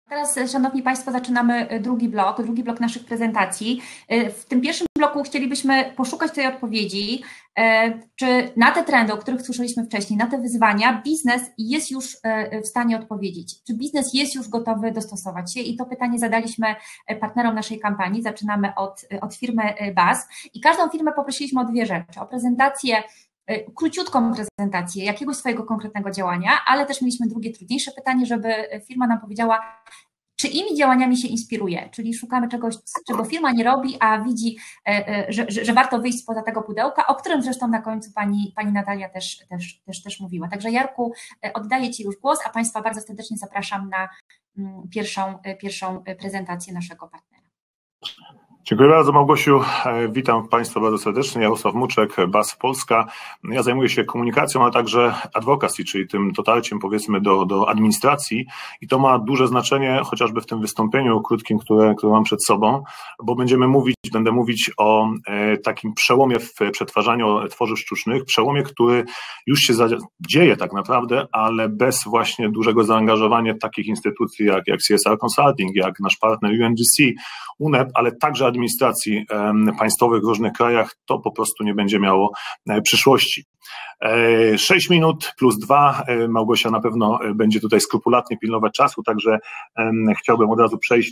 Teraz, Szanowni Państwo, zaczynamy drugi blok naszych prezentacji. W tym pierwszym bloku chcielibyśmy poszukać tej odpowiedzi, czy na te trendy, o których słyszeliśmy wcześniej, na te wyzwania biznes jest już w stanie odpowiedzieć. Czy biznes jest już gotowy dostosować się? I to pytanie zadaliśmy partnerom naszej kampanii. Zaczynamy od firmy BAS i każdą firmę poprosiliśmy o dwie rzeczy. O prezentację, króciutką prezentację jakiegoś swojego konkretnego działania, ale też mieliśmy drugie, trudniejsze pytanie, żeby firma nam powiedziała, czyimi działaniami się inspiruje, czyli szukamy czegoś, czego firma nie robi, a widzi, że warto wyjść spoza tego pudełka, o którym zresztą na końcu pani Natalia też mówiła. Także Jarku, oddaję Ci już głos, a Państwa bardzo serdecznie zapraszam na pierwszą prezentację naszego partnera. Dziękuję bardzo, Małgosiu. Witam Państwa bardzo serdecznie. Jarosław Muczek, BAS Polska. Ja zajmuję się komunikacją, ale także advocacy, czyli tym dotarciem, powiedzmy, do administracji, i to ma duże znaczenie chociażby w tym wystąpieniu krótkim, które mam przed sobą, bo będę mówić o takim przełomie w przetwarzaniu tworzyw sztucznych, przełomie, który już się dzieje tak naprawdę, ale bez właśnie dużego zaangażowania takich instytucji jak CSR Consulting, jak nasz partner UNGC, UNEP, ale także administracji państwowych w różnych krajach, to po prostu nie będzie miało przyszłości. 6 minut plus 2, Małgosia na pewno będzie tutaj skrupulatnie pilnować czasu, także chciałbym od razu przejść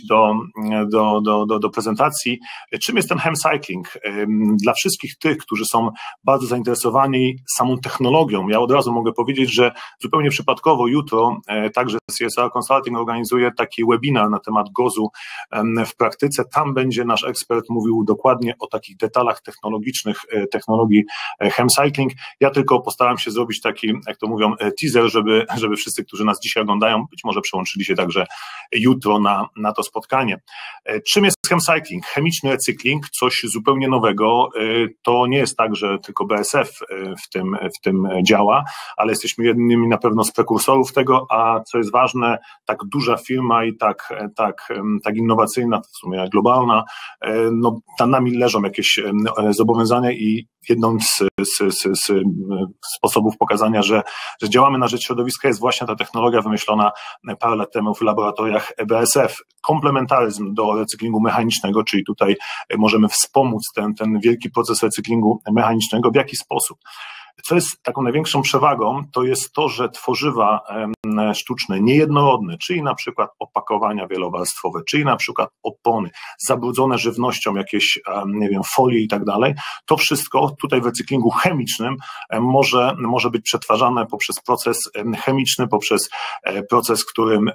do prezentacji. Czym jest ten Hemcycling? Dla wszystkich tych, którzy są bardzo zainteresowani samą technologią, ja od razu mogę powiedzieć, że zupełnie przypadkowo jutro także CSR Consulting organizuje taki webinar na temat GOZ-u w praktyce. Tam będzie nasz ekspert mówił dokładnie o takich detalach technologicznych, technologii Hemcycling. Ja tylko postaram się zrobić taki, jak to mówią, teaser, żeby wszyscy, którzy nas dzisiaj oglądają, być może przełączyli się także jutro na to spotkanie. Czym jest Hemcycling? Chemiczny recykling, coś zupełnie nowego. To nie jest tak, że tylko BSF w tym działa, ale jesteśmy jednymi na pewno z prekursorów tego, a co jest ważne, tak duża firma i tak innowacyjna, w sumie globalna, no nad nami leżą jakieś zobowiązania i jedną z sposobów pokazania, że działamy na rzecz środowiska, jest właśnie ta technologia wymyślona parę lat temu w laboratoriach BSF. Komplementaryzm do recyklingu mechanicznego, czyli tutaj możemy wspomóc ten wielki proces recyklingu mechanicznego. W jaki sposób? Co jest taką największą przewagą, to jest to, że tworzywa sztuczne, niejednorodne, czyli na przykład opakowania wielowarstwowe, czyli na przykład opony, zabrudzone żywnością, jakieś, nie wiem, folie i tak dalej, to wszystko tutaj w recyklingu chemicznym może być przetwarzane poprzez proces chemiczny, poprzez proces, w którym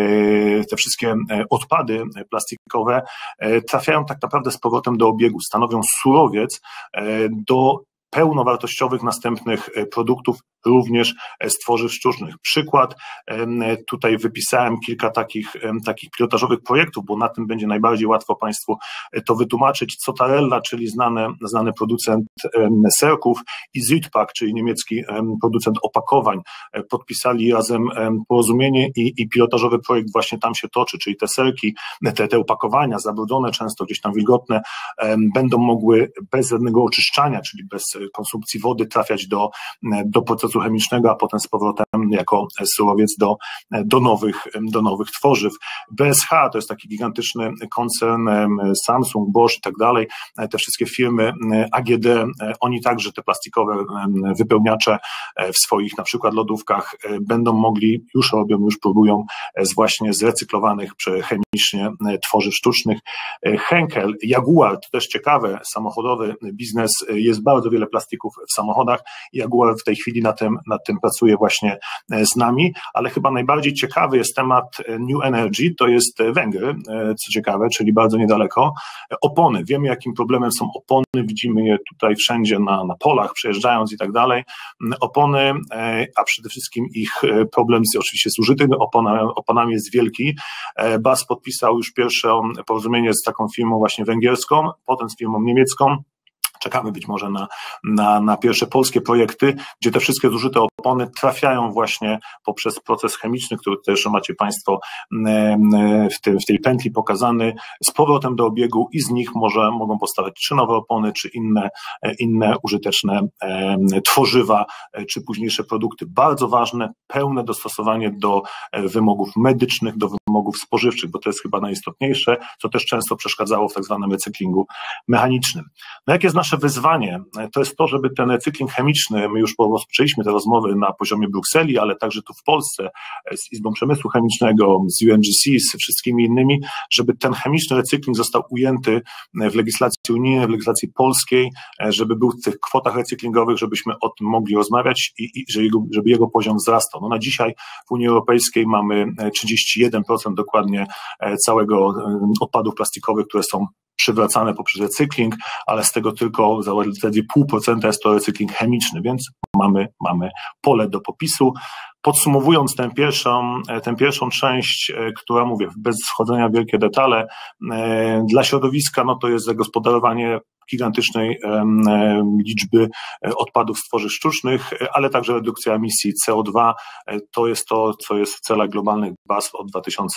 te wszystkie odpady plastikowe trafiają tak naprawdę z powrotem do obiegu, stanowią surowiec do pełnowartościowych następnych produktów, również z tworzyw sztucznych. Przykład, tutaj wypisałem kilka takich pilotażowych projektów, bo na tym będzie najbardziej łatwo Państwu to wytłumaczyć. Zotarella, czyli znany producent serków, i Südpack, czyli niemiecki producent opakowań, podpisali razem porozumienie i pilotażowy projekt właśnie tam się toczy, czyli te serki, te opakowania zabrudzone, często gdzieś tam wilgotne, będą mogły bez żadnego oczyszczania, czyli bez konsumpcji wody trafiać do procesu chemicznego, a potem z powrotem jako surowiec do nowych tworzyw. BSH to jest taki gigantyczny koncern, Samsung, Bosch i tak dalej, te wszystkie firmy AGD, oni także te plastikowe wypełniacze w swoich na przykład lodówkach będą mogli, już próbują właśnie z recyklowanych chemicznie tworzyw sztucznych. Henkel, Jaguar, to też ciekawe, samochodowy biznes, jest bardzo wiele plastików w samochodach. Jaguar w tej chwili nad tym pracuje właśnie z nami, ale chyba najbardziej ciekawy jest temat New Energy, to jest Węgry, co ciekawe, czyli bardzo niedaleko. Opony, wiemy jakim problemem są opony, widzimy je tutaj wszędzie na polach, przejeżdżając i tak dalej. Opony, a przede wszystkim ich problem oczywiście z użytymi oponami jest wielki. BAS podpisał już pierwsze porozumienie z taką firmą właśnie węgierską, potem z firmą niemiecką. Czekamy być może na pierwsze polskie projekty, gdzie te wszystkie zużyte opony trafiają właśnie poprzez proces chemiczny, który też macie Państwo w tej pętli pokazany, z powrotem do obiegu i z nich mogą powstawać czy nowe opony, czy inne użyteczne tworzywa, czy późniejsze produkty. Bardzo ważne, pełne dostosowanie do wymogów medycznych, do wymogów spożywczych, bo to jest chyba najistotniejsze, co też często przeszkadzało w tak zwanym recyklingu mechanicznym. No jakie jest nasze wyzwanie? To jest to, żeby ten recykling chemiczny, my już rozpoczęliśmy te rozmowy na poziomie Brukseli, ale także tu w Polsce z Izbą Przemysłu Chemicznego, z UNGC, z wszystkimi innymi, żeby ten chemiczny recykling został ujęty w legislacji unijnej, w legislacji polskiej, żeby był w tych kwotach recyklingowych, żebyśmy o tym mogli rozmawiać i żeby jego poziom wzrastał. No na dzisiaj w Unii Europejskiej mamy 31% dokładnie całego odpadów plastikowych, które są przywracane poprzez recykling, ale z tego tylko zaledwie 0,5% jest to recykling chemiczny, więc mamy pole do popisu. Podsumowując tę pierwszą część, która mówię, bez wchodzenia w wielkie detale, dla środowiska no to jest zagospodarowanie gigantycznej liczby odpadów z tworzyw sztucznych, ale także redukcja emisji CO2. To jest to, co jest w celach globalnych BASF od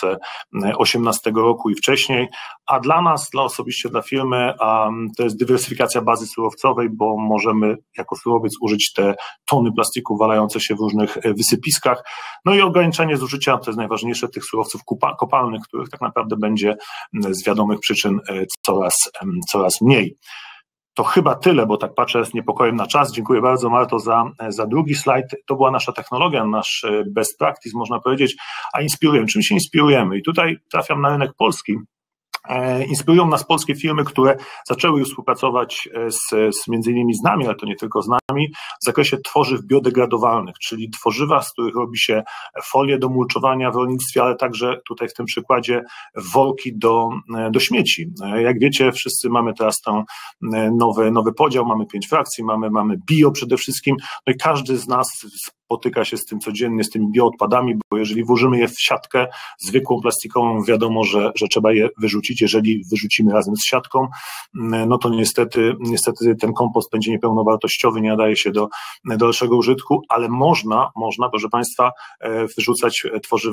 2018 roku i wcześniej, a dla nas, osobiście dla firmy, to jest dywersyfikacja bazy surowcowej, bo możemy jako surowiec użyć te tony plastiku walające się w różnych wysypiskach, no i ograniczenie zużycia, to jest najważniejsze, tych surowców kopalnych, których tak naprawdę będzie z wiadomych przyczyn coraz mniej. To chyba tyle, bo tak patrzę z niepokojem na czas. Dziękuję bardzo, Marto, za drugi slajd. To była nasza technologia, nasz best practice, można powiedzieć, a inspirujemy. Czym się inspirujemy? I tutaj trafiam na rynek polski. Inspirują nas polskie firmy, które zaczęły już współpracować między innymi z nami, ale to nie tylko z nami, w zakresie tworzyw biodegradowalnych, czyli tworzywa, z których robi się folię do mulczowania w rolnictwie, ale także tutaj w tym przykładzie worki do śmieci. Jak wiecie, wszyscy mamy teraz ten nowy podział, mamy 5 frakcji, mamy bio przede wszystkim, no i każdy z nas spotyka się z tym codziennie, z tymi bioodpadami, bo jeżeli włożymy je w siatkę zwykłą plastikową, wiadomo, że trzeba je wyrzucić. Jeżeli wyrzucimy razem z siatką, no to niestety ten kompost będzie niepełnowartościowy, nie nadaje się do dalszego użytku, ale można, proszę Państwa, wyrzucać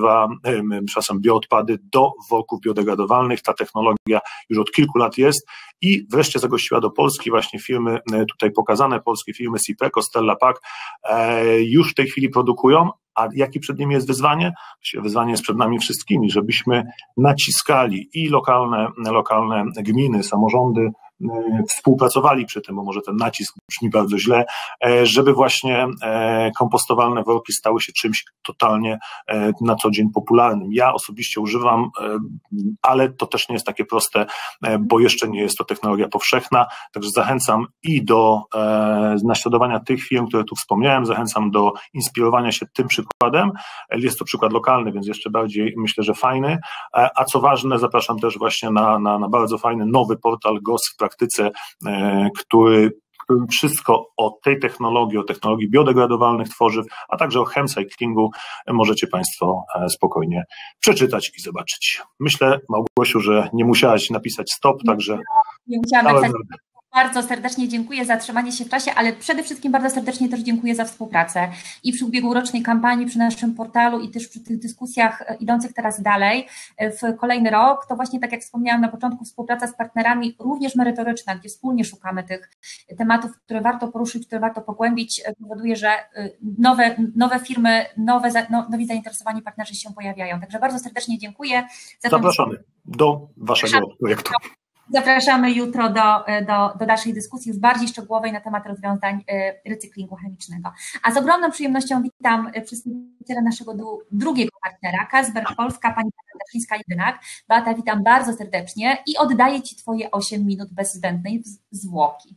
bioodpady do worków biodegradowalnych. Ta technologia już od kilku lat jest i wreszcie zagościła do Polski właśnie firmy tutaj pokazane, polskie firmy Sipeco, Stella Pack, już w tej chwili produkują. A jakie przed nimi jest wyzwanie? Wyzwanie jest przed nami wszystkimi, żebyśmy naciskali i lokalne gminy, samorządy współpracowali przy tym, bo może ten nacisk brzmi bardzo źle, żeby właśnie kompostowalne worki stały się czymś totalnie na co dzień popularnym. Ja osobiście używam, ale to też nie jest takie proste, bo jeszcze nie jest to technologia powszechna, także zachęcam i do naśladowania tych firm, które tu wspomniałem, zachęcam do inspirowania się tym przykładem. Jest to przykład lokalny, więc jeszcze bardziej myślę, że fajny, a co ważne, zapraszam też właśnie na bardzo fajny nowy portal GOS w praktyce, który wszystko o tej technologii, o technologii biodegradowalnych tworzyw, a także o chemcyklingu możecie Państwo spokojnie przeczytać i zobaczyć. Myślę, Małgosiu, że nie musiałaś napisać stop, także... Nie musiałam napisać. Bardzo serdecznie dziękuję za trzymanie się w czasie, ale przede wszystkim bardzo serdecznie też dziękuję za współpracę i przy ubiegłorocznej kampanii, przy naszym portalu i też przy tych dyskusjach idących teraz dalej w kolejny rok. To właśnie tak jak wspomniałam na początku, współpraca z partnerami również merytoryczna, gdzie wspólnie szukamy tych tematów, które warto poruszyć, które warto pogłębić, powoduje, że nowe firmy, nowi zainteresowani partnerzy się pojawiają. Także bardzo serdecznie dziękuję. Zapraszamy do Waszego projektu. Zapraszamy jutro do dalszej dyskusji, już bardziej szczegółowej na temat rozwiązań recyklingu chemicznego. A z ogromną przyjemnością witam przedstawiciela naszego drugiego partnera, Carlsberg Polska, pani Beata Daszyńska-Jedynak. Beata, witam bardzo serdecznie i oddaję Ci Twoje 8 minut bez zbędnej zwłoki.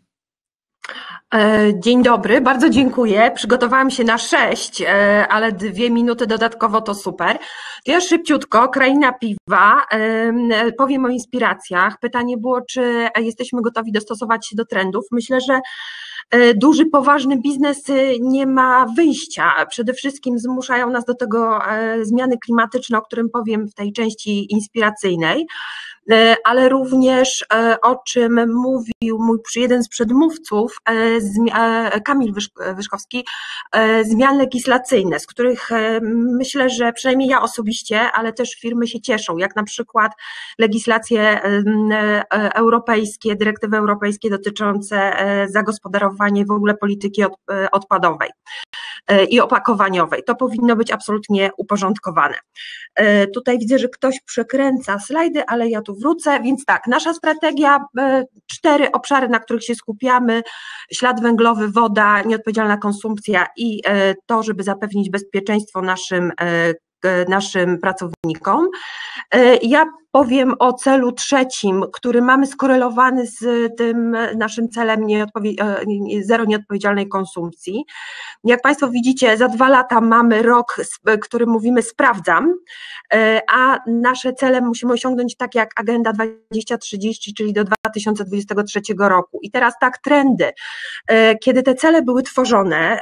Dzień dobry, bardzo dziękuję. Przygotowałam się na 6, ale 2 minuty dodatkowo to super. To ja szybciutko, Kraina Piwa, powiem o inspiracjach. Pytanie było, czy jesteśmy gotowi dostosować się do trendów. Myślę, że duży, poważny biznes nie ma wyjścia. Przede wszystkim zmuszają nas do tego zmiany klimatyczne, o którym powiem w tej części inspiracyjnej. ale również o czym mówił mój jeden z przedmówców, Kamil Wyszkowski, zmian legislacyjne, z których myślę, że przynajmniej ja osobiście, ale też firmy się cieszą, jak na przykład legislacje europejskie, dyrektywy europejskie dotyczące zagospodarowania w ogóle polityki odpadowej i opakowaniowej. To powinno być absolutnie uporządkowane. Tutaj widzę, że ktoś przekręca slajdy, ale ja tu wrócę, więc tak, nasza strategia, 4 obszary, na których się skupiamy: ślad węglowy, woda, nieodpowiedzialna konsumpcja i to, żeby zapewnić bezpieczeństwo naszym pracownikom. Ja powiem o celu trzecim, który mamy skorelowany z tym naszym celem zero nieodpowiedzialnej konsumpcji. Jak Państwo widzicie, za 2 lata mamy rok, który mówimy sprawdzam, a nasze cele musimy osiągnąć tak jak Agenda 2030, czyli do 2023 roku. I teraz tak, trendy. Kiedy te cele były tworzone,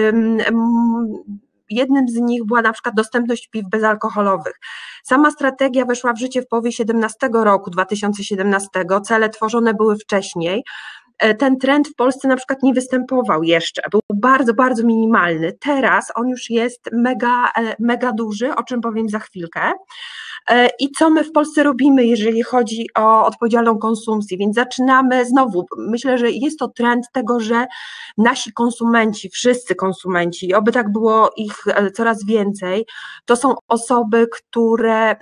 jednym z nich była na przykład dostępność piw bezalkoholowych. Sama strategia weszła w życie w połowie 2017, cele tworzone były wcześniej. Ten trend w Polsce na przykład nie występował jeszcze, był bardzo, bardzo minimalny. Teraz on już jest mega duży, o czym powiem za chwilkę. I co my w Polsce robimy, jeżeli chodzi o odpowiedzialną konsumpcję? Więc zaczynamy znowu, myślę, że jest to trend tego, że nasi konsumenci, wszyscy konsumenci, i oby tak było ich coraz więcej, to są osoby, które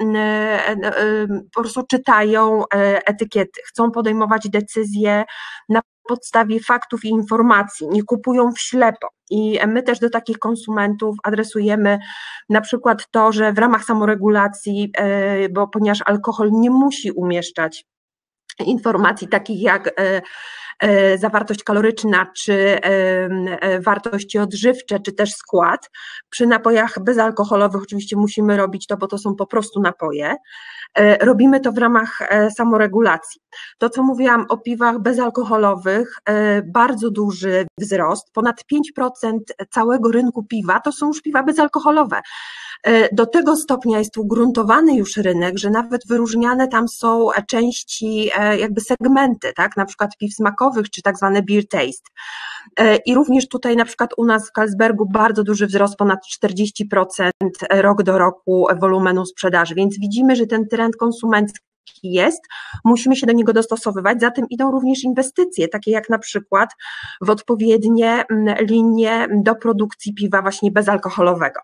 po prostu czytają etykiety, chcą podejmować decyzje na podstawie faktów i informacji, nie kupują w ślepo. I my też do takich konsumentów adresujemy na przykład to, że w ramach samoregulacji, ponieważ alkohol nie musi umieszczać informacji takich jak zawartość kaloryczna, czy wartości odżywcze, czy też skład. Przy napojach bezalkoholowych oczywiście musimy robić to, bo to są po prostu napoje. Robimy to w ramach samoregulacji. To, co mówiłam o piwach bezalkoholowych, bardzo duży wzrost, ponad 5% całego rynku piwa to są już piwa bezalkoholowe. Do tego stopnia jest ugruntowany już rynek, że nawet wyróżniane tam są części, jakby segmenty, tak, na przykład piw smakowych, czy tak zwane beer taste. I również tutaj na przykład u nas w Carlsbergu bardzo duży wzrost, ponad 40% rok do roku wolumenu sprzedaży, więc widzimy, że ten trend konsumencki jest, musimy się do niego dostosowywać, za tym idą również inwestycje, takie jak na przykład w odpowiednie linie do produkcji piwa właśnie bezalkoholowego.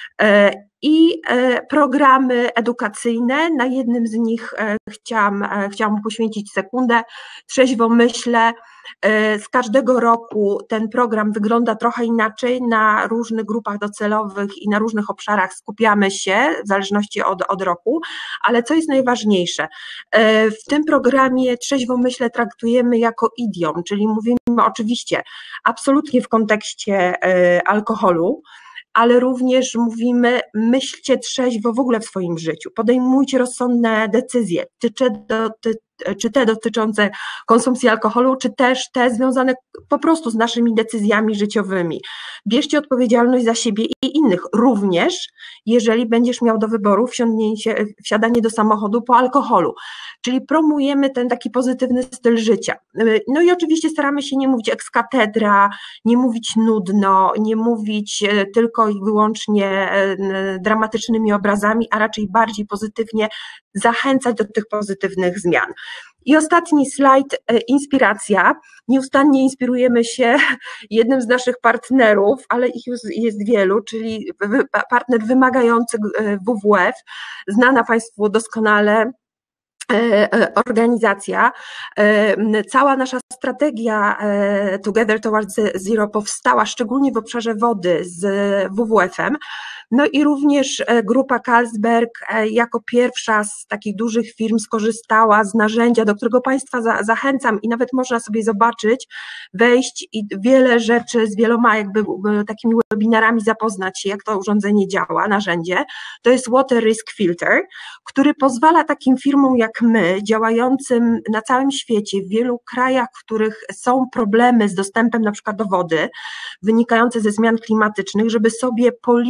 I programy edukacyjne, na jednym z nich chciałam poświęcić sekundę, Trzeźwo myślę. Z każdego roku ten program wygląda trochę inaczej, na różnych grupach docelowych i na różnych obszarach skupiamy się, w zależności od roku, ale co jest najważniejsze, w tym programie Trzeźwo myślę traktujemy jako idiom, czyli mówimy oczywiście absolutnie w kontekście alkoholu, ale również mówimy, myślcie trzeźwo w ogóle w swoim życiu, podejmujcie rozsądne decyzje, czy te dotyczące konsumpcji alkoholu, czy też te związane po prostu z naszymi decyzjami życiowymi. Bierzcie odpowiedzialność za siebie i innych, również jeżeli będziesz miał do wyboru wsiadanie do samochodu po alkoholu, czyli promujemy ten taki pozytywny styl życia. No i oczywiście staramy się nie mówić ex cathedra, nie mówić nudno, nie mówić tylko i wyłącznie dramatycznymi obrazami, a raczej bardziej pozytywnie zachęcać do tych pozytywnych zmian. I ostatni slajd, inspiracja. Nieustannie inspirujemy się jednym z naszych partnerów, ale ich jest wielu, czyli partner wymagający WWF, znana Państwu doskonale organizacja. Cała nasza strategia Together Towards Zero powstała szczególnie w obszarze wody z WWF-em, no i również grupa Carlsberg jako pierwsza z takich dużych firm skorzystała z narzędzia, do którego Państwa zachęcam i nawet można sobie zobaczyć, wejść i wiele rzeczy z wieloma jakby takimi webinarami zapoznać się, jak to urządzenie działa, narzędzie. To jest Water Risk Filter, który pozwala takim firmom jak my, działającym na całym świecie, w wielu krajach, w których są problemy z dostępem na przykład do wody, wynikające ze zmian klimatycznych, żeby sobie policzyć,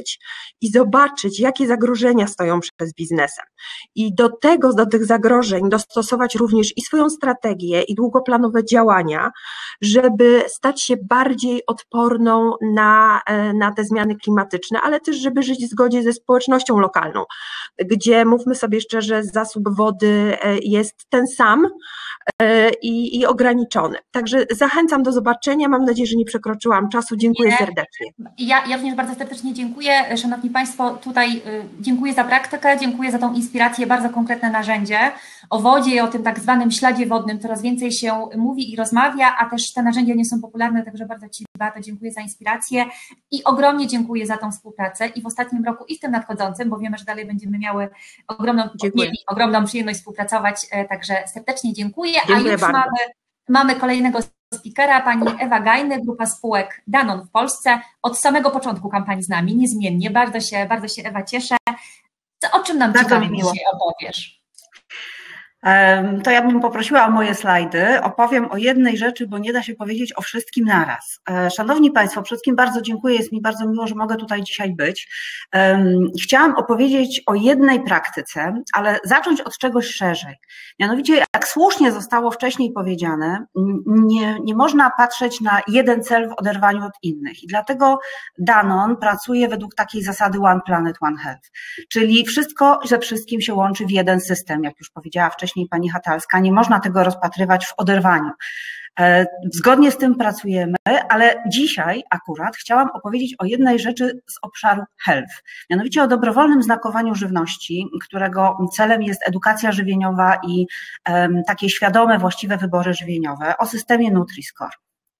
spojrzeć i zobaczyć, jakie zagrożenia stoją przed biznesem. I do tych zagrożeń dostosować również i swoją strategię, i długoplanowe działania, żeby stać się bardziej odporną na te zmiany klimatyczne, ale też, żeby żyć w zgodzie ze społecznością lokalną, gdzie, mówmy sobie szczerze, zasób wody jest ten sam i ograniczony. Także zachęcam do zobaczenia. Mam nadzieję, że nie przekroczyłam czasu. Dziękuję serdecznie. Ja również bardzo serdecznie dziękuję. Szanowni Państwo, tutaj dziękuję za praktykę, dziękuję za tą inspirację, bardzo konkretne narzędzie. O wodzie i o tym tak zwanym śladzie wodnym coraz więcej się mówi i rozmawia, a też te narzędzia nie są popularne, także bardzo Ci, Beato, dziękuję za inspirację i ogromnie dziękuję za tą współpracę i w ostatnim roku i w tym nadchodzącym, bo wiemy, że dalej będziemy mieli ogromną przyjemność współpracować, także serdecznie dziękuję. Dziękuję a już mamy kolejnego speakera, pani Ewa Gajny, grupa spółek Danone w Polsce, od samego początku kampanii z nami, niezmiennie. Bardzo się Ewa cieszę. O czym nam ciekawie dzisiaj opowiesz? To ja bym poprosiła o moje slajdy. Opowiem o jednej rzeczy, bo nie da się powiedzieć o wszystkim naraz. Szanowni Państwo, wszystkim bardzo dziękuję, jest mi bardzo miło, że mogę tutaj dzisiaj być. Chciałam opowiedzieć o jednej praktyce, ale zacząć od czegoś szerzej. Mianowicie, jak słusznie zostało wcześniej powiedziane, nie można patrzeć na jeden cel w oderwaniu od innych. I dlatego Danone pracuje według takiej zasady One Planet, One Health. Czyli wszystko ze wszystkim się łączy w jeden system, jak już powiedziała wcześniej pani Hatalska, nie można tego rozpatrywać w oderwaniu. Zgodnie z tym pracujemy, ale dzisiaj akurat chciałam opowiedzieć o jednej rzeczy z obszaru health, mianowicie o dobrowolnym znakowaniu żywności, którego celem jest edukacja żywieniowa i takie świadome, właściwe wybory żywieniowe, o systemie Nutri-Score.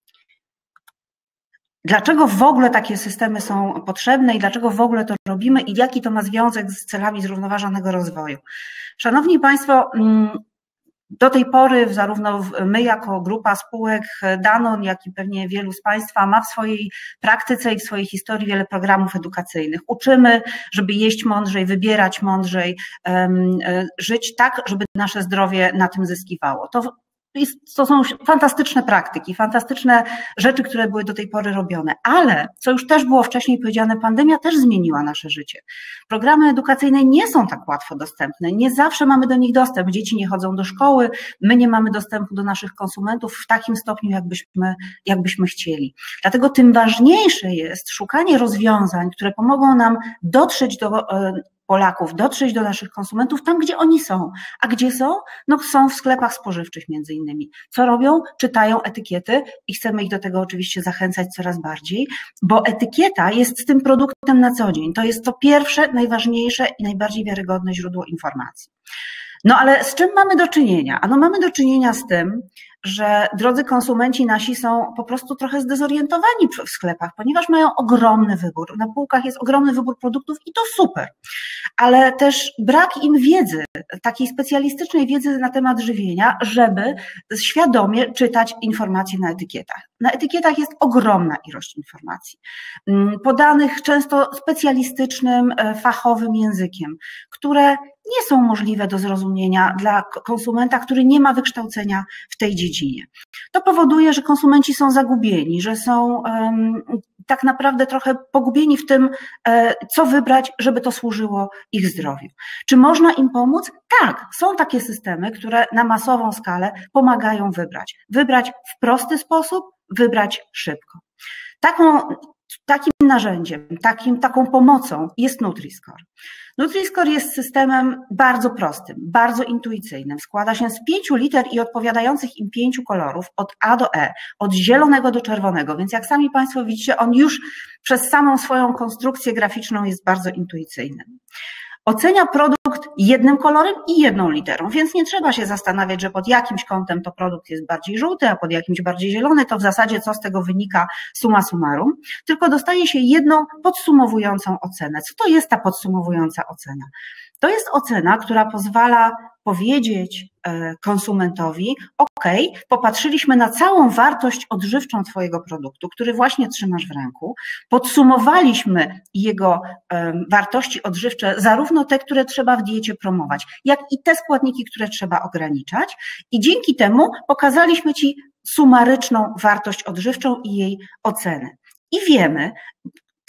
Dlaczego w ogóle takie systemy są potrzebne i dlaczego w ogóle to robimy i jaki to ma związek z celami zrównoważonego rozwoju? Szanowni Państwo, do tej pory zarówno my jako grupa spółek Danone, jak i pewnie wielu z Państwa ma w swojej praktyce i w swojej historii wiele programów edukacyjnych. Uczymy, żeby jeść mądrzej, wybierać mądrzej, żyć tak, żeby nasze zdrowie na tym zyskiwało. To są fantastyczne praktyki, fantastyczne rzeczy, które były do tej pory robione, ale co już też było wcześniej powiedziane, pandemia też zmieniła nasze życie. Programy edukacyjne nie są tak łatwo dostępne, nie zawsze mamy do nich dostęp, dzieci nie chodzą do szkoły, my nie mamy dostępu do naszych konsumentów w takim stopniu, jakbyśmy chcieli. Dlatego tym ważniejsze jest szukanie rozwiązań, które pomogą nam dotrzeć do Polaków, dotrzeć do naszych konsumentów tam, gdzie oni są. A gdzie są? No są w sklepach spożywczych między innymi. Co robią? Czytają etykiety i chcemy ich do tego oczywiście zachęcać coraz bardziej, bo etykieta jest z tym produktem na co dzień. To jest to pierwsze, najważniejsze i najbardziej wiarygodne źródło informacji. No ale z czym mamy do czynienia? Ano mamy do czynienia z tym, że drodzy konsumenci nasi są po prostu trochę zdezorientowani w sklepach, ponieważ mają ogromny wybór. Na półkach jest ogromny wybór produktów i to super, ale też brak im wiedzy, takiej specjalistycznej wiedzy na temat żywienia, żeby świadomie czytać informacje na etykietach. Na etykietach jest ogromna ilość informacji, podanych często specjalistycznym, fachowym językiem, które nie są możliwe do zrozumienia dla konsumenta, który nie ma wykształcenia w tej dziedzinie. To powoduje, że konsumenci są zagubieni, że są tak naprawdę trochę pogubieni w tym, co wybrać, żeby to służyło ich zdrowiu. Czy można im pomóc? Tak, są takie systemy, które na masową skalę pomagają wybrać. Wybrać w prosty sposób, wybrać szybko. Takim narzędziem, taką pomocą jest Nutri-Score. Nutri-Score jest systemem bardzo prostym, bardzo intuicyjnym. Składa się z 5 liter i odpowiadających im 5 kolorów od A do E, od zielonego do czerwonego, więc jak sami Państwo widzicie, on już przez samą swoją konstrukcję graficzną jest bardzo intuicyjny. Ocenia produkt jednym kolorem i jedną literą, więc nie trzeba się zastanawiać, że pod jakimś kątem to produkt jest bardziej żółty, a pod jakimś bardziej zielony, to w zasadzie co z tego wynika summa summarum, tylko dostaje się jedną podsumowującą ocenę. Co to jest ta podsumowująca ocena? To jest ocena, która pozwala powiedzieć konsumentowi, ok, popatrzyliśmy na całą wartość odżywczą Twojego produktu, który właśnie trzymasz w ręku, podsumowaliśmy jego wartości odżywcze, zarówno te, które trzeba w diecie promować, jak i te składniki, które trzeba ograniczać i dzięki temu pokazaliśmy Ci sumaryczną wartość odżywczą i jej ocenę. I wiemy,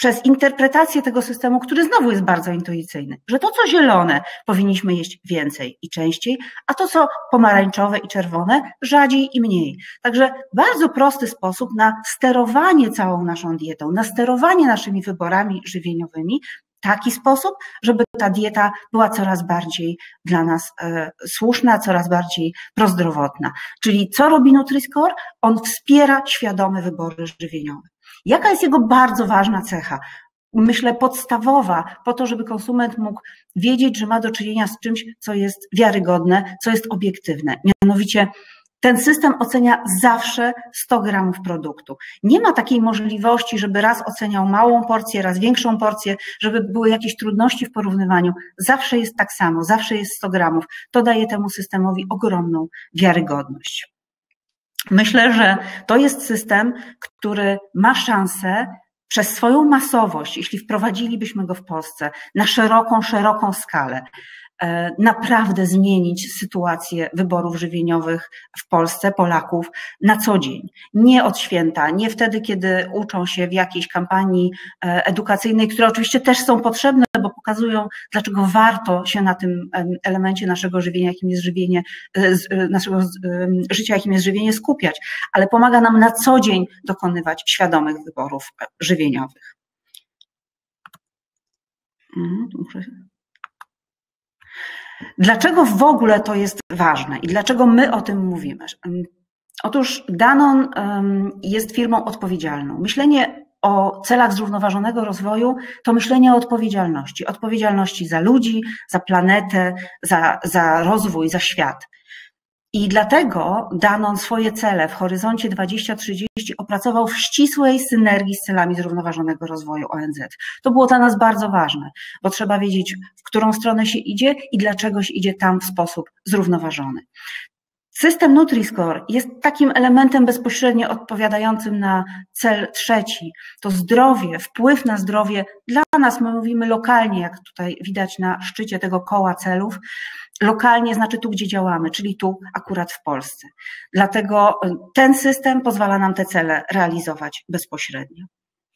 przez interpretację tego systemu, który znowu jest bardzo intuicyjny, że to, co zielone, powinniśmy jeść więcej i częściej, a to, co pomarańczowe i czerwone, rzadziej i mniej. Także bardzo prosty sposób na sterowanie całą naszą dietą, na sterowanie naszymi wyborami żywieniowymi, taki sposób, żeby ta dieta była coraz bardziej dla nas słuszna, coraz bardziej prozdrowotna. Czyli co robi Nutri-Score? On wspiera świadome wybory żywieniowe. Jaka jest jego bardzo ważna cecha? Myślę podstawowa po to, żeby konsument mógł wiedzieć, że ma do czynienia z czymś, co jest wiarygodne, co jest obiektywne. Mianowicie ten system ocenia zawsze 100 gramów produktu. Nie ma takiej możliwości, żeby raz oceniał małą porcję, raz większą porcję, żeby były jakieś trudności w porównywaniu. Zawsze jest tak samo, zawsze jest 100 gramów. To daje temu systemowi ogromną wiarygodność. Myślę, że to jest system, który ma szansę przez swoją masowość, jeśli wprowadzilibyśmy go w Polsce na szeroką skalę, naprawdę zmienić sytuację wyborów żywieniowych w Polsce, Polaków na co dzień. Nie od święta, nie wtedy, kiedy uczą się w jakiejś kampanii edukacyjnej, które oczywiście też są potrzebne, bo pokazują, dlaczego warto się na tym elemencie naszego żywienia, jakim jest żywienie, naszego życia, jakim jest żywienie, skupiać, ale pomaga nam na co dzień dokonywać świadomych wyborów żywieniowych. Dlaczego w ogóle to jest ważne i dlaczego my o tym mówimy? Otóż Danone jest firmą odpowiedzialną. Myślenie o celach zrównoważonego rozwoju to myślenie o odpowiedzialności. Odpowiedzialności za ludzi, za planetę, za rozwój, za świat. I dlatego Danone swoje cele w horyzoncie 2030 opracował w ścisłej synergii z celami zrównoważonego rozwoju ONZ. To było dla nas bardzo ważne, bo trzeba wiedzieć, w którą stronę się idzie i dlaczego się idzie tam w sposób zrównoważony. System Nutri-Score jest takim elementem bezpośrednio odpowiadającym na cel trzeci. To zdrowie, wpływ na zdrowie dla nas, my mówimy lokalnie, jak tutaj widać na szczycie tego koła celów. Lokalnie znaczy tu, gdzie działamy, czyli tu akurat w Polsce. Dlatego ten system pozwala nam te cele realizować bezpośrednio.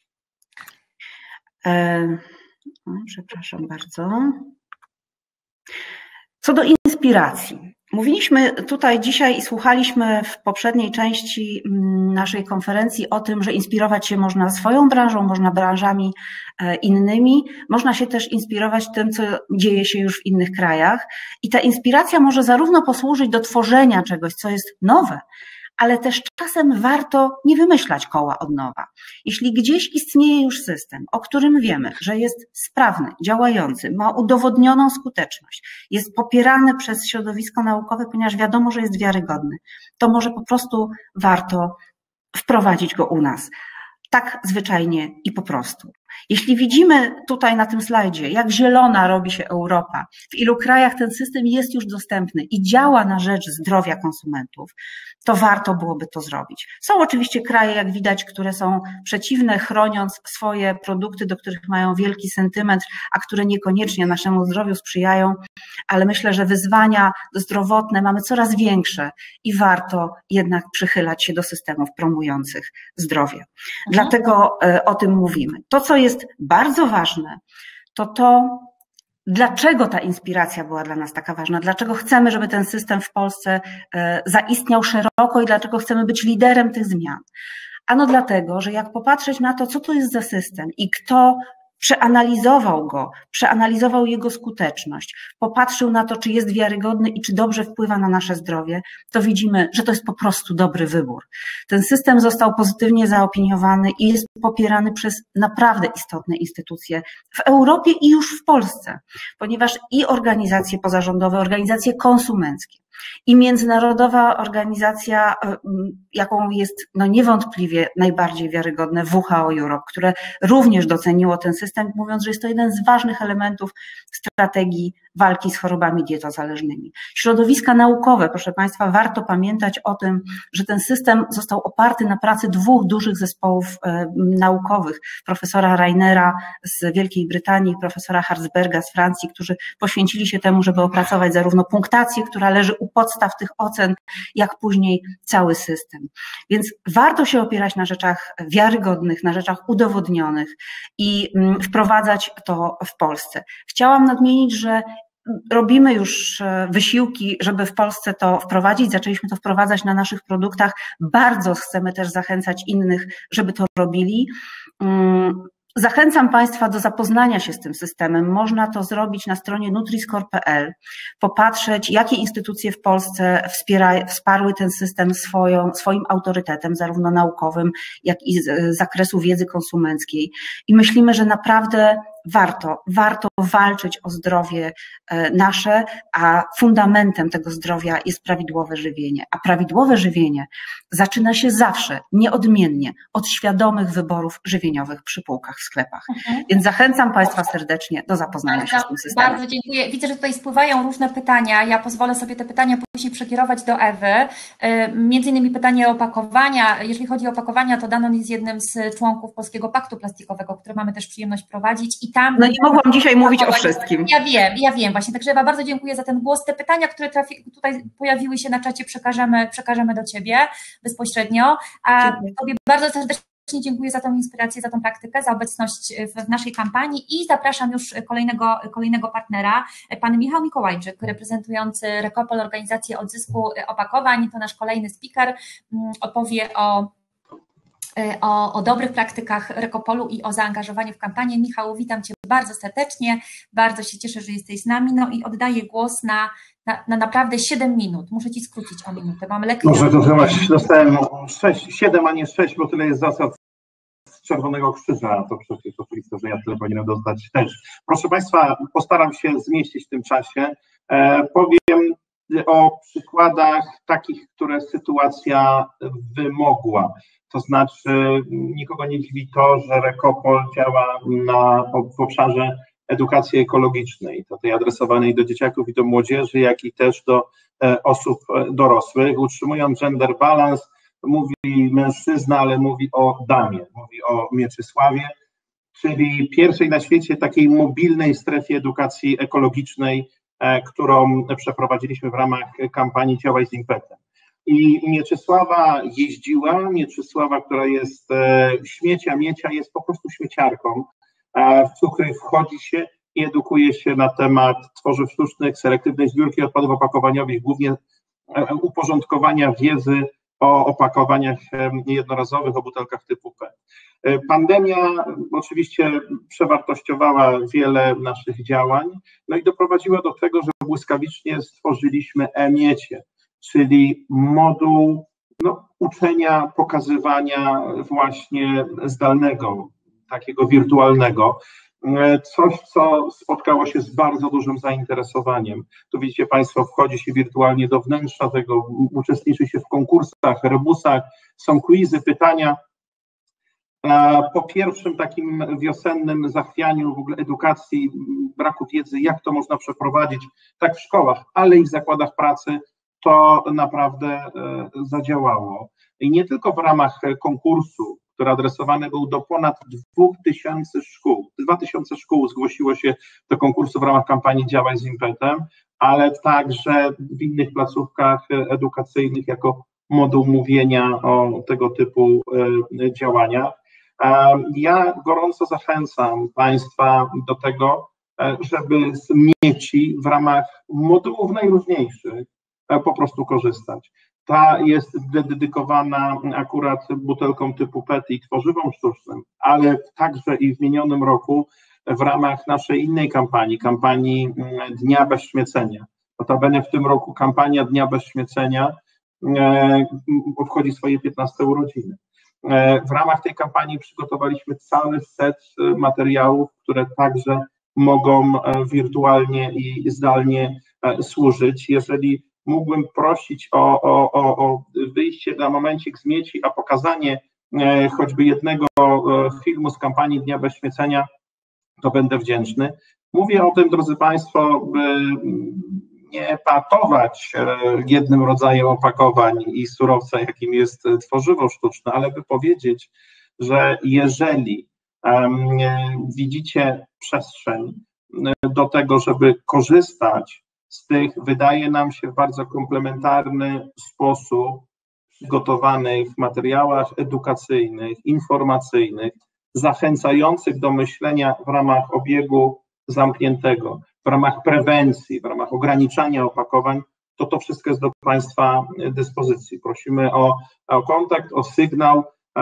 Przepraszam bardzo. Co do inspiracji. Mówiliśmy tutaj dzisiaj i słuchaliśmy w poprzedniej części naszej konferencji o tym, że inspirować się można swoją branżą, można branżami innymi, można się też inspirować tym, co dzieje się już w innych krajach i ta inspiracja może zarówno posłużyć do tworzenia czegoś, co jest nowe, ale też czasem warto nie wymyślać koła od nowa. Jeśli gdzieś istnieje już system, o którym wiemy, że jest sprawny, działający, ma udowodnioną skuteczność, jest popierany przez środowisko naukowe, ponieważ wiadomo, że jest wiarygodny, to może po prostu warto wprowadzić go u nas. Tak zwyczajnie i po prostu. Jeśli widzimy tutaj na tym slajdzie, jak zielona robi się Europa, w ilu krajach ten system jest już dostępny i działa na rzecz zdrowia konsumentów, to warto byłoby to zrobić. Są oczywiście kraje, jak widać, które są przeciwne, chroniąc swoje produkty, do których mają wielki sentyment, a które niekoniecznie naszemu zdrowiu sprzyjają, ale myślę, że wyzwania zdrowotne mamy coraz większe i warto jednak przychylać się do systemów promujących zdrowie. Dlatego o tym mówimy. To, co jest bardzo ważne, to dlaczego ta inspiracja była dla nas taka ważna, dlaczego chcemy, żeby ten system w Polsce zaistniał szeroko i dlaczego chcemy być liderem tych zmian. Ano dlatego, że jak popatrzeć na to, co to jest za system i kto przeanalizował go, przeanalizował jego skuteczność, popatrzył na to, czy jest wiarygodny i czy dobrze wpływa na nasze zdrowie, to widzimy, że to jest po prostu dobry wybór. Ten system został pozytywnie zaopiniowany i jest popierany przez naprawdę istotne instytucje w Europie i już w Polsce, ponieważ i organizacje pozarządowe, organizacje konsumenckie, i międzynarodowa organizacja, jaką jest niewątpliwie najbardziej wiarygodne WHO Europe, które również doceniło ten system, mówiąc, że jest to jeden z ważnych elementów strategii walki z chorobami dietozależnymi. Środowiska naukowe, proszę Państwa, warto pamiętać o tym, że ten system został oparty na pracy dwóch dużych zespołów naukowych, profesora Rainera z Wielkiej Brytanii i profesora Harzberga z Francji, którzy poświęcili się temu, żeby opracować zarówno punktację, która leży u u podstaw tych ocen, jak później cały system. Więc warto się opierać na rzeczach wiarygodnych, na rzeczach udowodnionych i wprowadzać to w Polsce. Chciałam nadmienić, że robimy już wysiłki, żeby w Polsce to wprowadzić. Zaczęliśmy to wprowadzać na naszych produktach. Bardzo chcemy też zachęcać innych, żeby to robili. Zachęcam Państwa do zapoznania się z tym systemem. Można to zrobić na stronie nutriscore.pl, popatrzeć, jakie instytucje w Polsce wsparły ten system swoim autorytetem, zarówno naukowym, jak i z zakresu wiedzy konsumenckiej. I myślimy, że naprawdę warto walczyć o zdrowie nasze, a fundamentem tego zdrowia jest prawidłowe żywienie. A prawidłowe żywienie zaczyna się zawsze, nieodmiennie, od świadomych wyborów żywieniowych przy półkach w sklepach. Więc zachęcam Państwa serdecznie do zapoznania się z tym systemem. Bardzo dziękuję. Widzę, że tutaj spływają różne pytania. Ja pozwolę sobie te pytania później przekierować do Ewy. Między innymi pytanie o opakowania. Jeżeli chodzi o opakowania, to Danone jest jednym z członków Polskiego Paktu Plastikowego, który mamy też przyjemność prowadzić. I tam... No nie mogłam dzisiaj mówić o wszystkim. Ja wiem właśnie. Także Ewa, bardzo dziękuję za ten głos. Te pytania, które tutaj pojawiły się na czacie, przekażemy do Ciebie bezpośrednio. A Tobie bardzo serdecznie dziękuję za tę inspirację, za tę praktykę, za obecność w naszej kampanii i zapraszam już kolejnego partnera, pan Michał Mikołajczyk, reprezentujący Recopol, organizację odzysku opakowań. To nasz kolejny speaker, opowie o dobrych praktykach Recopolu i o zaangażowaniu w kampanię. Michał, witam Cię bardzo serdecznie, bardzo się cieszę, że jesteś z nami, no i oddaję głos na naprawdę 7 minut. Muszę Ci skrócić o minutę, mam lekcję. Może to chyba dostałem 7, a nie 6, bo tyle jest zasad z Czerwonego Krzyża, to przecież oczywiste, że ja tyle powinienem dostać też. Proszę Państwa, postaram się zmieścić w tym czasie. Powiem o przykładach takich, które sytuacja wymogła. To znaczy nikogo nie dziwi to, że Recopol działa w obszarze edukacji ekologicznej, to tej adresowanej do dzieciaków i do młodzieży, jak i też do osób dorosłych. Utrzymując gender balance, mówi mężczyzna, ale mówi o damie, mówi o Mieczysławie, czyli pierwszej na świecie takiej mobilnej strefie edukacji ekologicznej, którą przeprowadziliśmy w ramach kampanii Działaj z impetem. I Mieczysława jeździła, Mieczysława, która jest Miecia jest po prostu śmieciarką, w której wchodzi się i edukuje się na temat tworzyw sztucznych, selektywnej zbiórki odpadów opakowaniowych, głównie uporządkowania wiedzy o opakowaniach jednorazowych, o butelkach typu PET. Pandemia oczywiście przewartościowała wiele naszych działań, no i doprowadziła do tego, że błyskawicznie stworzyliśmy e-Miecie, czyli moduł uczenia, pokazywania właśnie zdalnego, takiego wirtualnego. Coś, co spotkało się z bardzo dużym zainteresowaniem. Tu widzicie Państwo, wchodzi się wirtualnie do wnętrza tego, uczestniczy się w konkursach, rebusach, są quizy, pytania. Po pierwszym takim wiosennym zachwianiu w ogóle edukacji, braku wiedzy, jak to można przeprowadzić, tak w szkołach, ale i w zakładach pracy, to naprawdę zadziałało. I nie tylko w ramach konkursu, który adresowany był do ponad 2000 szkół. 2000 szkół zgłosiło się do konkursu w ramach kampanii Działaj z impetem, ale także w innych placówkach edukacyjnych jako moduł mówienia o tego typu działaniach. Ja gorąco zachęcam Państwa do tego, żeby z Mieci w ramach modułów najróżniejszych po prostu korzystać. Ta jest dedykowana akurat butelkom typu PET i tworzywom sztucznym, ale także i w minionym roku w ramach naszej innej kampanii Dnia Bez Śmiecenia. Notabene w tym roku kampania Dnia Bez Śmiecenia obchodzi swoje 15 urodziny. W ramach tej kampanii przygotowaliśmy cały set materiałów, które także mogą wirtualnie i zdalnie służyć. Jeżeli mógłbym prosić o wyjście na momencik z Mieci, a pokazanie choćby jednego filmu z kampanii Dnia Bez Śmiecenia, to będę wdzięczny. Mówię o tym, drodzy Państwo, by nie epatować jednym rodzajem opakowań i surowca, jakim jest tworzywo sztuczne, ale by powiedzieć, że jeżeli widzicie przestrzeń do tego, żeby korzystać z tych, wydaje nam się, w bardzo komplementarny sposób przygotowanych materiałach edukacyjnych, informacyjnych, zachęcających do myślenia w ramach obiegu zamkniętego, w ramach prewencji, w ramach ograniczania opakowań, to wszystko jest do Państwa dyspozycji. Prosimy o kontakt, o sygnał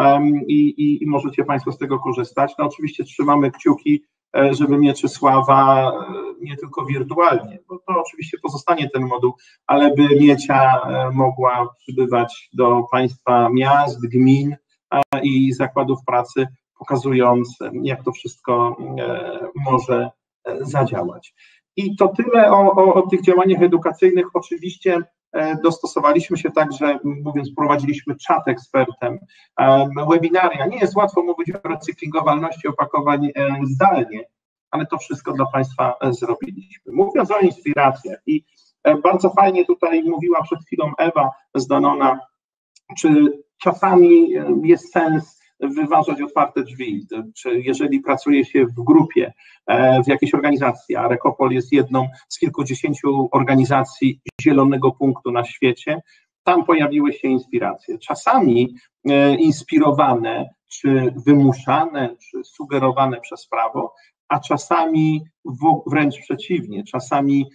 i możecie Państwo z tego korzystać. No oczywiście trzymamy kciuki, żeby Mieczysława nie tylko wirtualnie, bo to oczywiście pozostanie ten moduł, ale by Miecia mogła przybywać do Państwa miast, gmin i zakładów pracy, pokazując, jak to wszystko może zadziałać. I to tyle o tych działaniach edukacyjnych. Oczywiście dostosowaliśmy się także, mówiąc, prowadziliśmy czat ekspertem, webinaria. Nie jest łatwo mówić o recyklingowalności opakowań zdalnie, ale to wszystko dla Państwa zrobiliśmy. Mówiąc o inspiracjach i bardzo fajnie tutaj mówiła przed chwilą Ewa z Danona, czy czasami jest sens wyważać otwarte drzwi, czy jeżeli pracuje się w grupie, w jakiejś organizacji, a Recopol jest jedną z kilkudziesięciu organizacji Zielonego Punktu na świecie, tam pojawiły się inspiracje. Czasami inspirowane, czy wymuszane, czy sugerowane przez prawo, a czasami wręcz przeciwnie, czasami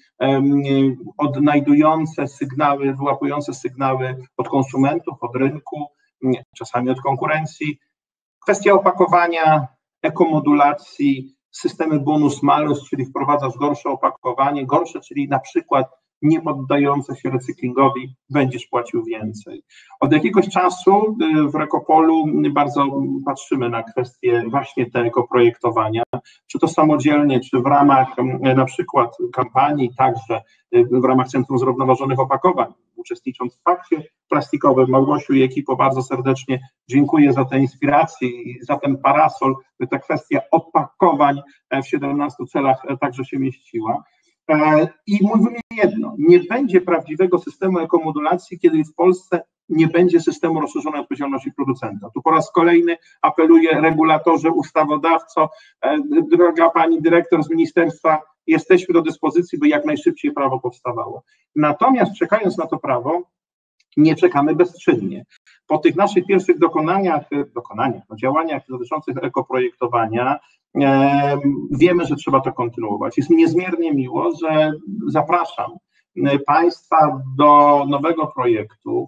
odnajdujące sygnały, wyłapujące sygnały od konsumentów, od rynku, czasami od konkurencji. Kwestia opakowania, ekomodulacji, systemy bonus-malus, czyli wprowadzasz gorsze opakowanie, gorsze, czyli na przykład nie poddające się recyklingowi, będziesz płacił więcej. Od jakiegoś czasu w Recopolu bardzo patrzymy na kwestie właśnie tego projektowania, czy to samodzielnie, czy w ramach na przykład kampanii, także w ramach Centrum Zrównoważonych Opakowań, uczestnicząc w pakcie plastikowym. Małgosiu i ekipo bardzo serdecznie dziękuję za te inspiracje i za ten parasol, by ta kwestia opakowań w 17 celach także się mieściła. I mówimy jedno, nie będzie prawdziwego systemu ekomodulacji, kiedy w Polsce nie będzie systemu rozszerzonej odpowiedzialności producenta. Tu po raz kolejny apeluję, regulatorze, ustawodawco, droga pani dyrektor z ministerstwa, jesteśmy do dyspozycji, by jak najszybciej prawo powstawało. Natomiast czekając na to prawo, nie czekamy bezczynnie. Po tych naszych pierwszych działaniach dotyczących ekoprojektowania wiemy, że trzeba to kontynuować. Jest mi niezmiernie miło, że zapraszam Państwa do nowego projektu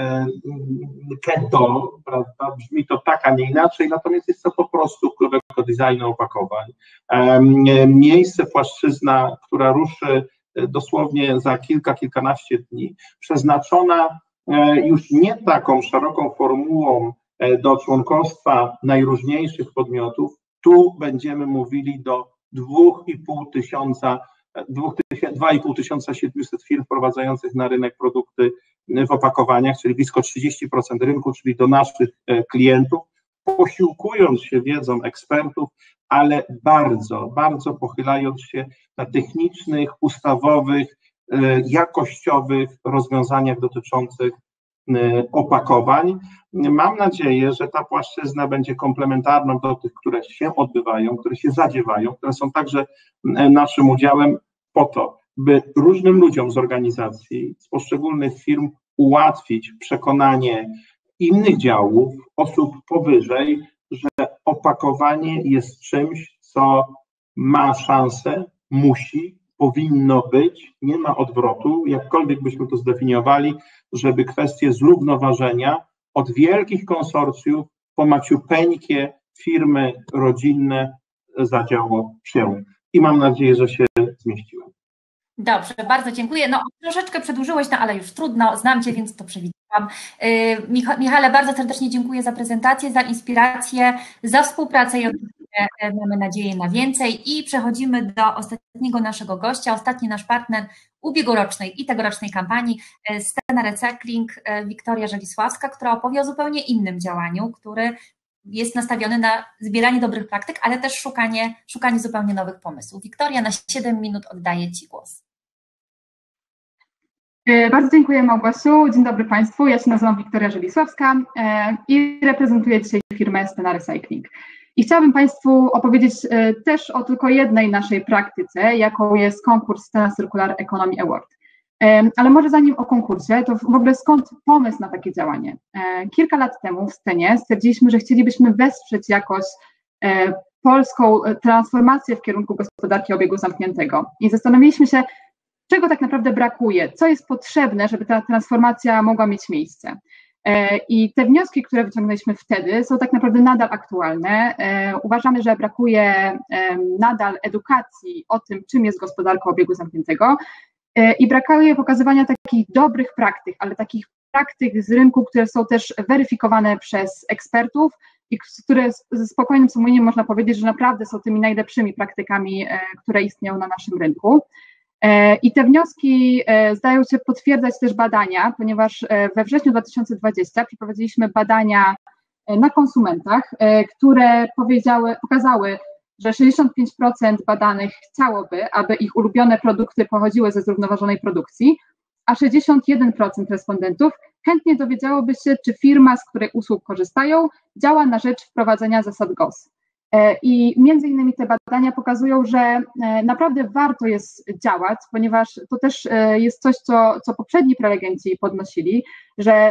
KEDO, prawda? Brzmi to tak, a nie inaczej, natomiast jest to po prostu klub ekodesignu opakowań. Miejsce, płaszczyzna, która ruszy dosłownie za kilkanaście dni, przeznaczona już nie taką szeroką formułą do członkostwa najróżniejszych podmiotów. Tu będziemy mówili do 2700 firm wprowadzających na rynek produkty w opakowaniach, czyli blisko 30% rynku, czyli do naszych klientów, posiłkując się wiedzą ekspertów, ale bardzo, bardzo pochylając się na technicznych, ustawowych, jakościowych rozwiązaniach dotyczących opakowań. Mam nadzieję, że ta płaszczyzna będzie komplementarną do tych, które się odbywają, które się zadziewają, które są także naszym udziałem po to, by różnym ludziom z organizacji, z poszczególnych firm ułatwić przekonanie innych działów, osób powyżej, że opakowanie jest czymś, co ma szansę, musi, powinno być, nie ma odwrotu, jakkolwiek byśmy to zdefiniowali, żeby kwestie zrównoważenia od wielkich konsorcjów po maciupeńkie firmy rodzinne zadziało się. I mam nadzieję, że się zmieściłem. Dobrze, bardzo dziękuję. No troszeczkę przedłużyłeś, no ale już trudno, znam Cię, więc to przewidziałam. Michale, bardzo serdecznie dziękuję za prezentację, za inspirację, za współpracę i mamy nadzieję na więcej. I przechodzimy do ostatniego naszego gościa, ostatni nasz partner ubiegłorocznej i tegorocznej kampanii Scena Recycling, Wiktoria Żelisławska, która opowie o zupełnie innym działaniu, który jest nastawiony na zbieranie dobrych praktyk, ale też szukanie zupełnie nowych pomysłów. Wiktoria, na 7 minut oddaję Ci głos. Bardzo dziękuję, Małgosiu. Dzień dobry Państwu. Ja się nazywam Wiktoria Żelisławska i reprezentuję dzisiaj firmę Scena Recycling. I chciałabym Państwu opowiedzieć też o tylko jednej naszej praktyce, jaką jest konkurs Stena Circular Economy Award. Ale może zanim o konkursie, to w ogóle skąd pomysł na takie działanie? Kilka lat temu w Stenie stwierdziliśmy, że chcielibyśmy wesprzeć jakoś polską transformację w kierunku gospodarki obiegu zamkniętego. I zastanowiliśmy się, czego tak naprawdę brakuje, co jest potrzebne, żeby ta transformacja mogła mieć miejsce. I te wnioski, które wyciągnęliśmy wtedy, są tak naprawdę nadal aktualne. Uważamy, że brakuje nadal edukacji o tym, czym jest gospodarka obiegu zamkniętego i brakuje pokazywania takich dobrych praktyk, ale takich praktyk z rynku, które są też weryfikowane przez ekspertów i które ze spokojnym sumieniem można powiedzieć, że naprawdę są tymi najlepszymi praktykami, które istnieją na naszym rynku. I te wnioski zdają się potwierdzać też badania, ponieważ we wrześniu 2020 przeprowadziliśmy badania na konsumentach, które pokazały, że 65% badanych chciałoby, aby ich ulubione produkty pochodziły ze zrównoważonej produkcji, a 61% respondentów chętnie dowiedziałoby się, czy firma, z której usług korzystają, działa na rzecz wprowadzenia zasad GOS. I między innymi te badania pokazują, że naprawdę warto jest działać, ponieważ to też jest coś, co poprzedni prelegenci podnosili, że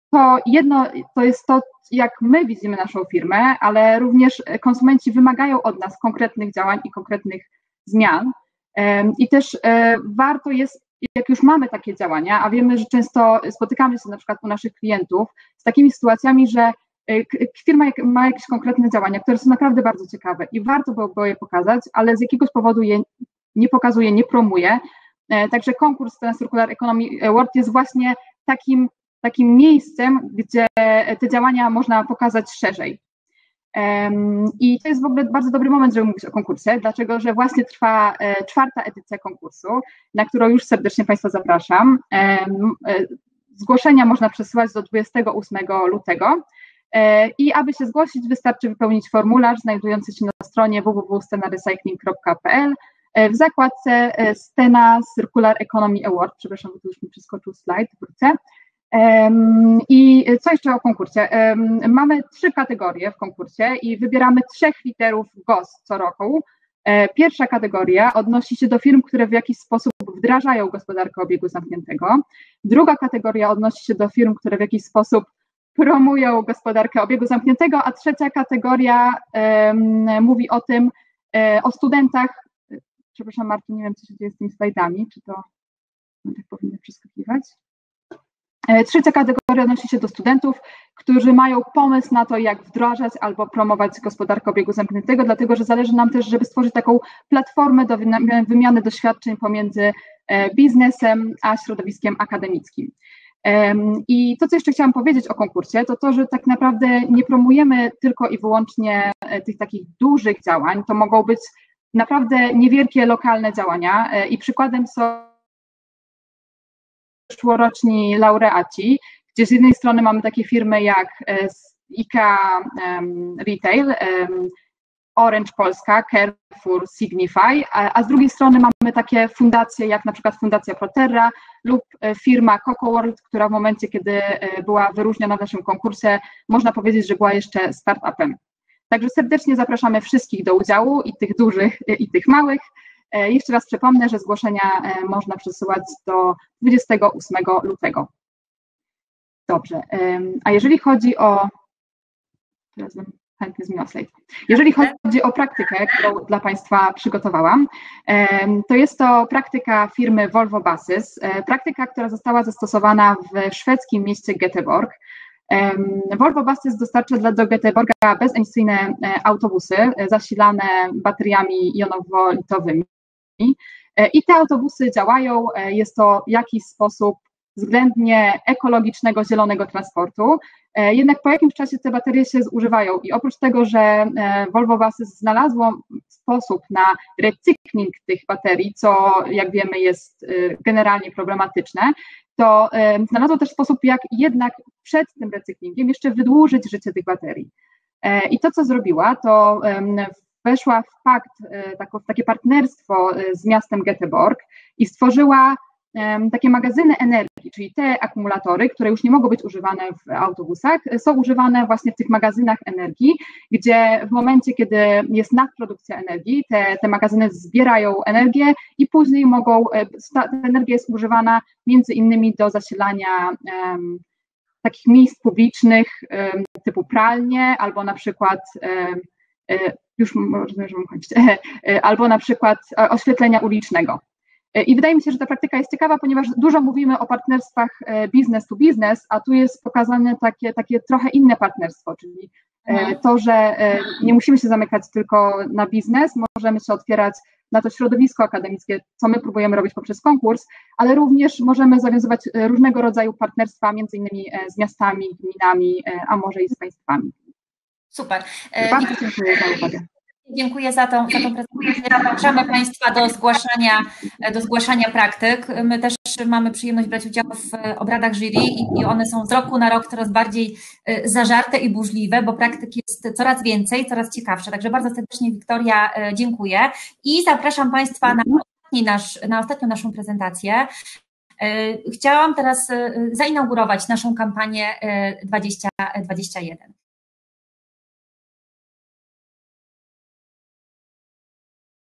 to jest to, jak my widzimy naszą firmę, ale również konsumenci wymagają od nas konkretnych działań i konkretnych zmian. I też warto jest, jak już mamy takie działania, a wiemy, że często spotykamy się na przykład u naszych klientów z takimi sytuacjami, że firma ma jakieś konkretne działania, które są naprawdę bardzo ciekawe i warto byłoby je pokazać, ale z jakiegoś powodu je nie pokazuje, nie promuje. Także konkurs Stena Circular Economy Award jest właśnie takim miejscem, gdzie te działania można pokazać szerzej. I to jest w ogóle bardzo dobry moment, żeby mówić o konkursie, dlatego że właśnie trwa 4. edycja konkursu, na którą już serdecznie Państwa zapraszam. Zgłoszenia można przesyłać do 28 lutego. I aby się zgłosić, wystarczy wypełnić formularz znajdujący się na stronie www.stenarecycling.pl w zakładce Stena Circular Economy Award. Przepraszam, bo tu już mi przeskoczył slajd, wrócę. I co jeszcze o konkursie? Mamy 3 kategorie w konkursie i wybieramy 3 liderów GOS co roku. Pierwsza kategoria odnosi się do firm, które w jakiś sposób wdrażają gospodarkę obiegu zamkniętego. Druga kategoria odnosi się do firm, które w jakiś sposób promują gospodarkę obiegu zamkniętego, a trzecia kategoria mówi o studentach. Przepraszam, Martu, nie wiem, co się dzieje z tymi slajdami, czy to tak powinno przeskakiwać. Trzecia kategoria odnosi się do studentów, którzy mają pomysł na to, jak wdrażać albo promować gospodarkę obiegu zamkniętego, dlatego że zależy nam też, żeby stworzyć taką platformę do wymiany doświadczeń pomiędzy biznesem a środowiskiem akademickim. I to, co jeszcze chciałam powiedzieć o konkursie, to, że tak naprawdę nie promujemy tylko i wyłącznie tych takich dużych działań, to mogą być naprawdę niewielkie lokalne działania i przykładem są przyszłoroczni laureaci, gdzie z jednej strony mamy takie firmy jak IKEA Retail, Orange Polska, Carrefour, Signify, a z drugiej strony mamy takie fundacje jak na przykład Fundacja Proterra lub firma CocoWorld, która w momencie, kiedy była wyróżniona w naszym konkursie, można powiedzieć, że była jeszcze startupem. Także serdecznie zapraszamy wszystkich do udziału, i tych dużych, i tych małych. Jeszcze raz przypomnę, że zgłoszenia można przesyłać do 28 lutego. Dobrze, a jeżeli chodzi o... Teraz bym chętnie zmieniła slajd. Jeżeli chodzi o praktykę, którą dla Państwa przygotowałam, to jest to praktyka firmy Volvo Buses, praktyka, która została zastosowana w szwedzkim mieście Göteborg. Volvo Buses dostarcza do Göteborga bezemisyjne autobusy zasilane bateriami jonowo-litowymi i te autobusy działają, jest to w jakiś sposób względnie ekologicznego, zielonego transportu, jednak po jakimś czasie te baterie się zużywają i oprócz tego, że Volvo Buses znalazło sposób na recykling tych baterii, co jak wiemy jest generalnie problematyczne, to znalazło też sposób, jak jednak przed tym recyklingiem jeszcze wydłużyć życie tych baterii. I to, co zrobiła, to weszła w pakt, w takie partnerstwo z miastem Göteborg i stworzyła takie magazyny energii, czyli te akumulatory, które już nie mogą być używane w autobusach, są używane właśnie w tych magazynach energii, gdzie w momencie, kiedy jest nadprodukcja energii, te magazyny zbierają energię i później ta energia jest używana między innymi do zasilania takich miejsc publicznych typu pralnie, albo na przykład już rozumiem, że mam kończyć, albo na przykład oświetlenia ulicznego. I wydaje mi się, że ta praktyka jest ciekawa, ponieważ dużo mówimy o partnerstwach business to business, a tu jest pokazane takie trochę inne partnerstwo, czyli to, że nie musimy się zamykać tylko na biznes, możemy się otwierać na to środowisko akademickie, co my próbujemy robić poprzez konkurs, ale również możemy zawiązywać różnego rodzaju partnerstwa, między innymi z miastami, gminami, a może i z państwami. Super. Bardzo dziękuję za uwagę. Dziękuję za tą prezentację. Zapraszamy Państwa do zgłaszania praktyk. My też mamy przyjemność brać udział w obradach jury i one są z roku na rok coraz bardziej zażarte i burzliwe, bo praktyk jest coraz więcej, coraz ciekawsze. Także bardzo serdecznie, Wiktoria, dziękuję i zapraszam Państwa na ostatnią naszą prezentację. Chciałam teraz zainaugurować naszą kampanię 2021.